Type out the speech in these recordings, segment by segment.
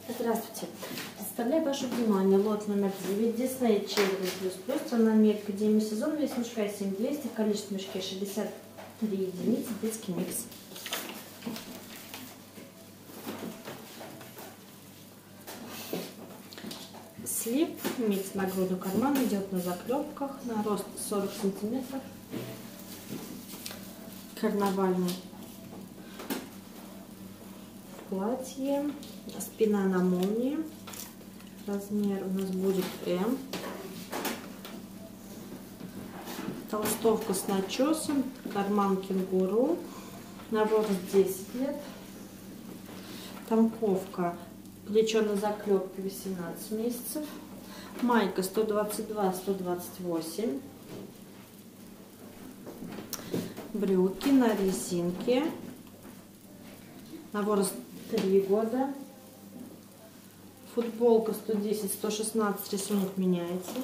Здравствуйте. Представляю ваше внимание лот номер 9 Disney Children++, страна Америка, демисезон, вес мешка 7200, количество мешка 63 единицы, детский микс. Слип, микс на грудный карман, идет на заклепках, на рост 40 сантиметров. Карнавальный платье, спина на молнии, размер у нас будет М, толстовка с начесом, карман кенгуру, на возраст 10 лет, тамповка, плечо на заклепке 18 месяцев, майка 122-128, брюки на резинке, на возраст 3 года, футболка 110-116, рисунок меняется,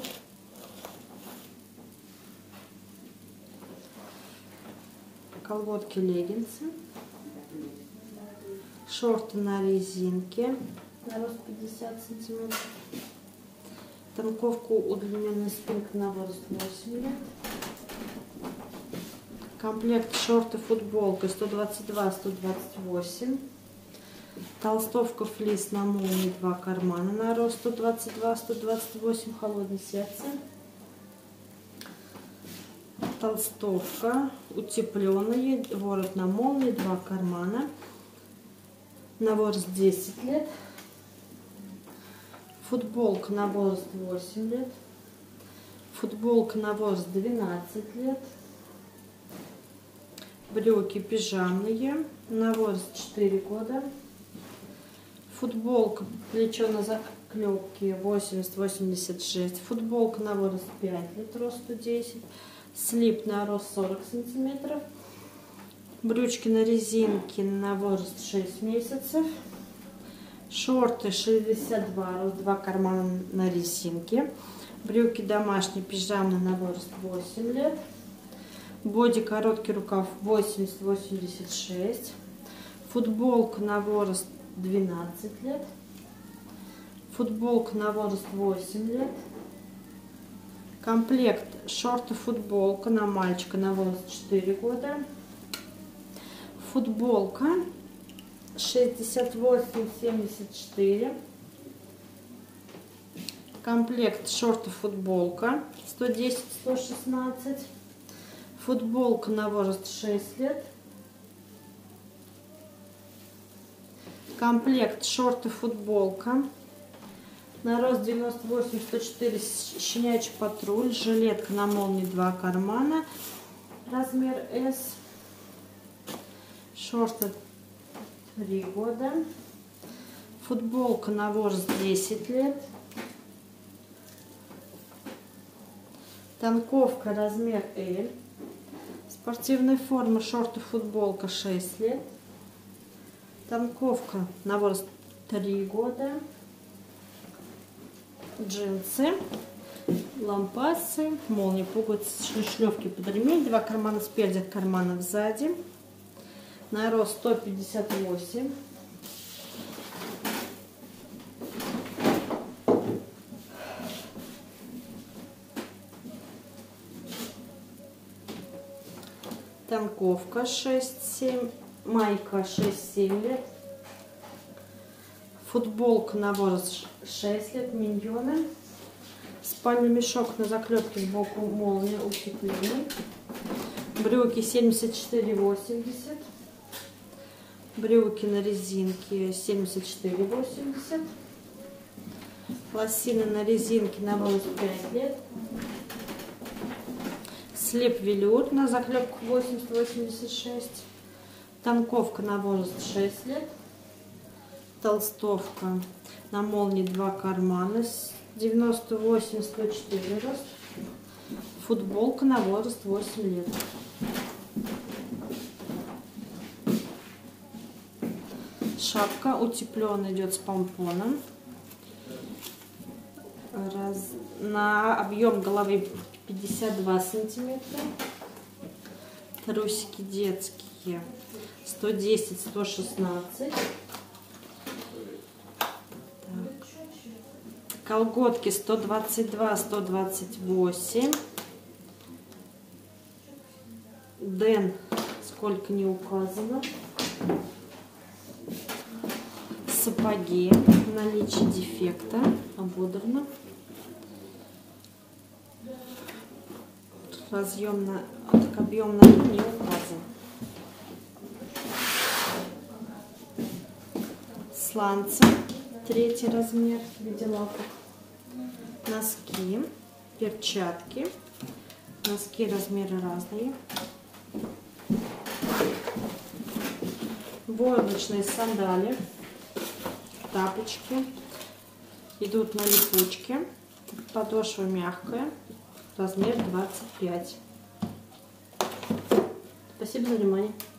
колготки, леггинсы, шорты на резинке на рост 50 сантиметров, танковку удлиненная спинка на возраст 8 лет, комплект шорты, футболка 122-128, толстовка флис на молнии, 2 кармана на рост 122-128, холодное сердце, толстовка утепленная, ворот на молнии, 2 кармана, на возраст 10 лет, футболка на возраст 8 лет, футболка на возраст 12 лет, брюки пижамные на возраст 4 года, футболка, плечо на заклепке 80-86, футболка на возраст 5 лет, рост 110, слип на рост 40 сантиметров, брючки на резинке на возраст 6 месяцев, шорты 62, рост 2 кармана на резинке, брюки домашние пижамные на возраст 8 лет, боди короткий рукав 80-86, футболка на возраст 12 лет, футболка на возраст 8 лет, комплект шорты, футболка на мальчика на возраст 4 года, футболка 68-74, комплект шорты, футболка 110-116, футболка на возраст 6 лет, комплект шорты, футболка на рост 98-104, щенячий патруль, жилетка на молнии, 2 кармана, размер S, шорты 3 года, футболка на возраст 10 лет, танковка размер L, спортивная форма, шорты, футболка 6 лет, танковка на возраст 3 года, джинсы, лампасы, молнии, пуговицы, шлёвки под ремень, 2 кармана спереди, кармана сзади, на рост 158, танковка 6-7, майка 6-7 лет, футболка на возраст 6 лет, миньоны, спальный мешок на заклепке сбоку, молния, утепленный, брюки 74-80, брюки на резинке 74-80, лосины на резинке на возраст 5 лет, слип велюр на заклепку 80-86, танковка на возраст 6 лет, толстовка на молнии, 2 кармана, 98-104 рост, футболка на возраст 8 лет. Шапка утепленная, идет с помпоном. На объем головы 52 сантиметра. Трусики детские 110-116. Колготки 122, 128. Дэн, сколько не указано. Сапоги, наличие дефекта, ободрано. Разъемно, так объем на не указан. Сланцы, 3 размер в виде лапок. Носки, перчатки. Носки размеры разные. Войлочные сандали, тапочки. Идут на липучке. Подошва мягкая. Размер 25. Спасибо за внимание.